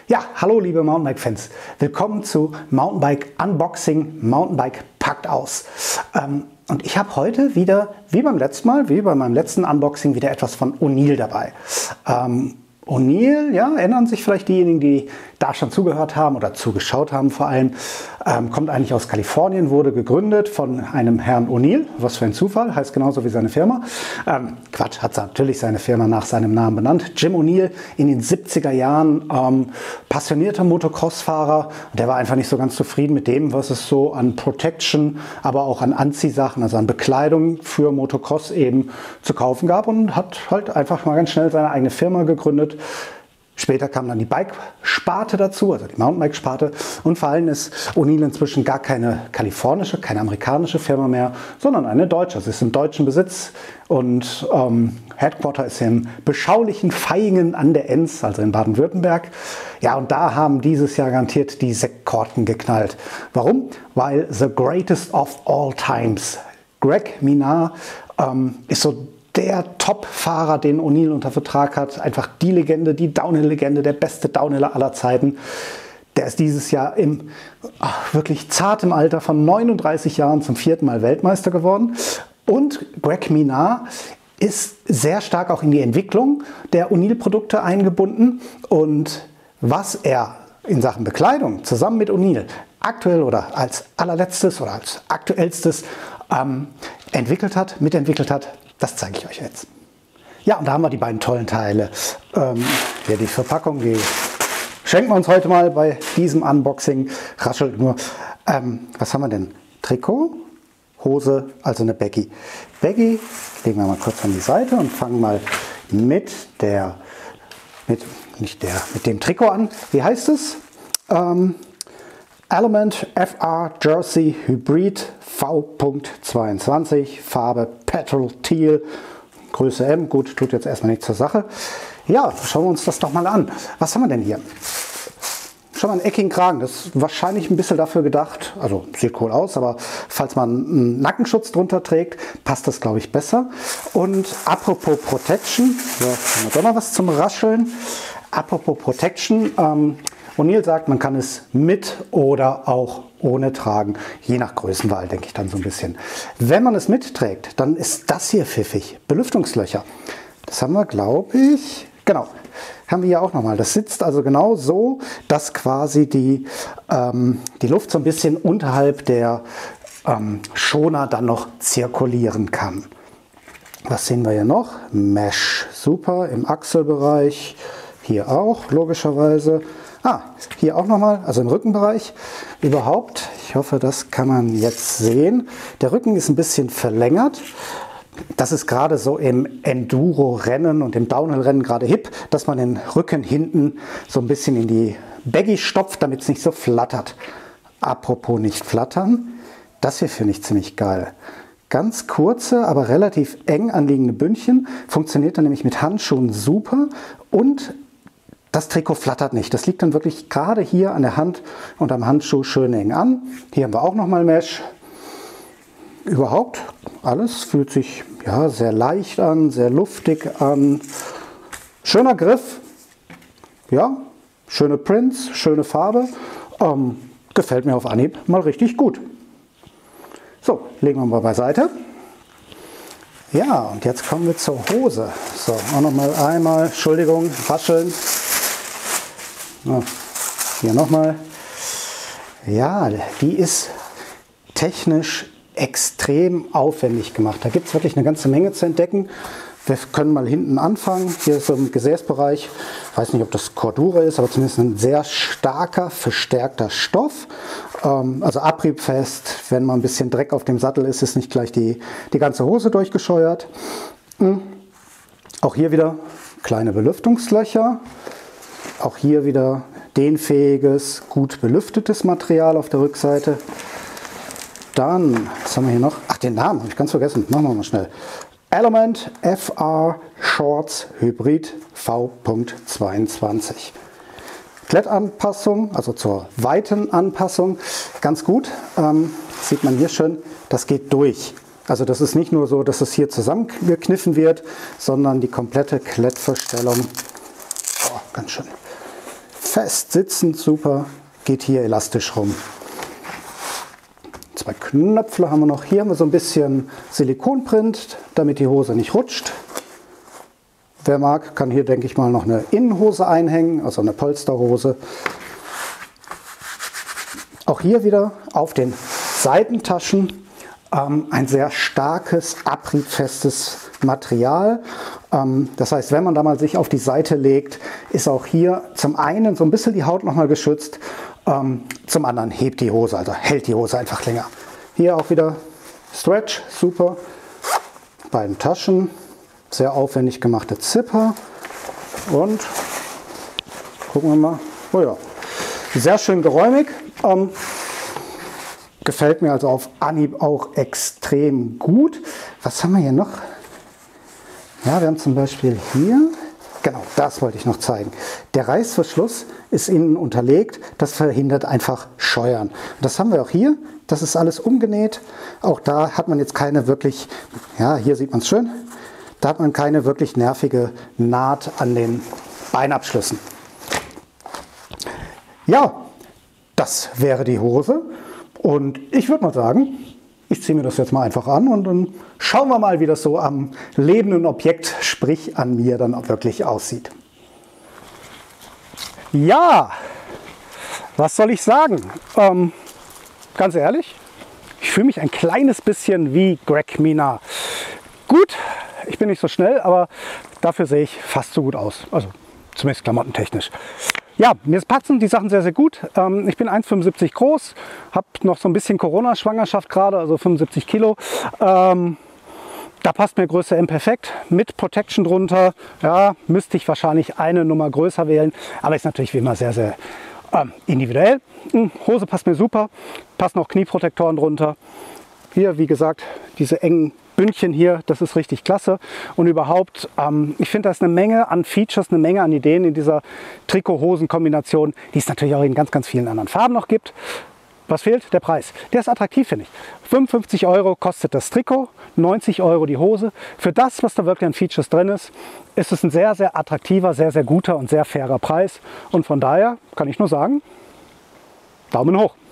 Ja, hallo liebe Mountainbike-Fans. Willkommen zu Mountainbike Unboxing. Mountainbike packt aus. Und ich habe heute wieder, wie beim letzten Mal, wie bei meinem letzten Unboxing, wieder etwas von O'Neill dabei. O'Neill, ja, erinnern sich vielleicht diejenigen, die da schon zugehört haben oder zugeschaut haben vor allem, kommt eigentlich aus Kalifornien, wurde gegründet von einem Herrn O'Neill, was für ein Zufall, heißt genauso wie seine Firma. Quatsch, hat natürlich seine Firma nach seinem Namen benannt. Jim O'Neill in den 70er Jahren, passionierter Motocross-Fahrer. Der war einfach nicht so ganz zufrieden mit dem, was es so an Protection, aber auch an Anziehsachen, also an Bekleidung für Motocross eben zu kaufen gab und hat halt einfach mal ganz schnell seine eigene Firma gegründet. Später kam dann die Bike-Sparte dazu, also die Mountainbike-Sparte. Und vor allem ist O'Neill inzwischen gar keine kalifornische, keine amerikanische Firma mehr, sondern eine deutsche. Sie ist im deutschen Besitz und Headquarter ist im beschaulichen Vaihingen an der Enz, also in Baden-Württemberg. Ja, und da haben dieses Jahr garantiert die Sektkorken geknallt. Warum? Weil the greatest of all times, Greg Minnaar, ist so der Top-Fahrer, den O'Neill unter Vertrag hat, einfach die Legende, die Downhill-Legende, der beste Downhiller aller Zeiten. Der ist dieses Jahr im wirklich zartem Alter von 39 Jahren zum 4. Mal Weltmeister geworden. Und Greg Minnaar ist sehr stark auch in die Entwicklung der O'Neill-Produkte eingebunden. Und was er in Sachen Bekleidung zusammen mit O'Neill aktuell oder als allerletztes oder als aktuellstes mitentwickelt hat, das zeige ich euch jetzt. Ja, und da haben wir die beiden tollen Teile. Hier die Verpackung, die schenken wir uns heute mal bei diesem Unboxing. Raschelt nur. Was haben wir denn? Trikot, Hose, also eine Baggy. Baggy legen wir mal kurz an die Seite und fangen mal mit dem Trikot an. Wie heißt es? Element FR Jersey Hybrid V.22, Farbe Petrol Teal, Größe M. Gut, tut jetzt erstmal nichts zur Sache. Ja, schauen wir uns das doch mal an. Was haben wir denn hier? Schon mal einen eckigen Kragen. Das ist wahrscheinlich ein bisschen dafür gedacht, also sieht cool aus, aber falls man einen Nackenschutz drunter trägt, passt das, glaube ich, besser. Und apropos Protection, so, haben wir doch noch was zum Rascheln. Apropos Protection, O'Neill sagt, man kann es mit oder auch ohne tragen, je nach Größenwahl, denke ich dann so ein bisschen. Wenn man es mitträgt, dann ist das hier pfiffig, Belüftungslöcher. Das haben wir, glaube ich, genau, haben wir hier auch nochmal. Das sitzt also genau so, dass quasi die Luft so ein bisschen unterhalb der Schoner dann noch zirkulieren kann. Was sehen wir hier noch? Mesh, super, im Achselbereich, hier auch, logischerweise. Hier auch nochmal, also im Rückenbereich. Überhaupt, ich hoffe, das kann man jetzt sehen. Der Rücken ist ein bisschen verlängert. Das ist gerade so im Enduro-Rennen und im Downhill-Rennen gerade hip, dass man den Rücken hinten so ein bisschen in die Baggy stopft, damit es nicht so flattert. Apropos nicht flattern, das hier finde ich ziemlich geil. Ganz kurze, aber relativ eng anliegende Bündchen. Funktioniert dann nämlich mit Handschuhen super und das Trikot flattert nicht. Das liegt dann wirklich gerade hier an der Hand und am Handschuh schön eng an. Hier haben wir auch nochmal Mesh. Überhaupt alles fühlt sich ja sehr leicht an, sehr luftig an. Schöner Griff. Ja, schöne Prints, schöne Farbe. Gefällt mir auf Anhieb mal richtig gut. So, legen wir mal beiseite. Ja, und jetzt kommen wir zur Hose. So, auch nochmal einmal, Entschuldigung, rascheln. Hier nochmal. Ja, die ist technisch extrem aufwendig gemacht. Da gibt es wirklich eine ganze Menge zu entdecken. Wir können mal hinten anfangen. Hier ist so im Gesäßbereich, ich weiß nicht, ob das Cordura ist, aber zumindest ein sehr starker, verstärkter Stoff. Also abriebfest. Wenn mal ein bisschen Dreck auf dem Sattel ist, ist nicht gleich die ganze Hose durchgescheuert. Auch hier wieder kleine Belüftungslöcher. Auch hier wieder dehnfähiges, gut belüftetes Material auf der Rückseite. Dann, was haben wir hier noch? Ach, den Namen habe ich ganz vergessen. Machen wir mal schnell. Element FR Shorts Hybrid V.22. Klettanpassung, also zur Weitenanpassung, ganz gut. Sieht man hier schön, das geht durch. Also das ist nicht nur so, dass es hier zusammengekniffen wird, sondern die komplette Klettverstellung, ganz schön fest sitzend, super, geht hier elastisch rum. 2 Knöpfe haben wir noch. Hier haben wir so ein bisschen Silikonprint, damit die Hose nicht rutscht. Wer mag, kann hier, denke ich mal, noch eine Innenhose einhängen, also eine Polsterhose. Auch hier wieder auf den Seitentaschen ein sehr starkes, abriebfestes Material. Das heißt, wenn man da mal sich auf die Seite legt, ist auch hier zum einen so ein bisschen die Haut nochmal geschützt, zum anderen hebt die Hose, also hält die Hose einfach länger. Hier auch wieder Stretch, super. Beiden Taschen, sehr aufwendig gemachte Zipper. Und gucken wir mal, oh ja, sehr schön geräumig. Gefällt mir also auf Anhieb auch extrem gut. Was haben wir hier noch? Ja, wir haben zum Beispiel hier, genau, das wollte ich noch zeigen. Der Reißverschluss ist innen unterlegt, das verhindert einfach Scheuern. Das haben wir auch hier, das ist alles umgenäht. Auch da hat man jetzt keine wirklich, ja, hier sieht man es schön, da hat man keine wirklich nervige Naht an den Beinabschlüssen. Ja, das wäre die Hose. Und ich würde mal sagen, ich ziehe mir das jetzt mal einfach an und dann schauen wir mal, wie das so am lebenden Objekt, sprich an mir, dann auch wirklich aussieht. Ja, was soll ich sagen? Ganz ehrlich, ich fühle mich ein kleines bisschen wie Greg Minnaar. Gut, ich bin nicht so schnell, aber dafür sehe ich fast so gut aus. Also zumindest klamottentechnisch. Ja, mir passen die Sachen sehr, sehr gut. Ich bin 1,75 groß, habe noch so ein bisschen Corona-Schwangerschaft gerade, also 75 Kilo. Da passt mir Größe M perfekt, mit Protection drunter. Ja, müsste ich wahrscheinlich eine Nummer größer wählen, aber ist natürlich wie immer sehr, sehr individuell. Hose passt mir super, passen auch Knieprotektoren drunter. Hier, wie gesagt, diese engen Bündchen hier, das ist richtig klasse. Und überhaupt, ich finde, da ist eine Menge an Features, eine Menge an Ideen in dieser Trikot-Hosen-Kombination, die es natürlich auch in ganz, ganz vielen anderen Farben noch gibt. Was fehlt? Der Preis. Der ist attraktiv, finde ich. 55 € kostet das Trikot, 90 € die Hose. Für das, was da wirklich an Features drin ist, ist es ein sehr, sehr attraktiver, sehr, sehr guter und sehr fairer Preis. Und von daher kann ich nur sagen, Daumen hoch.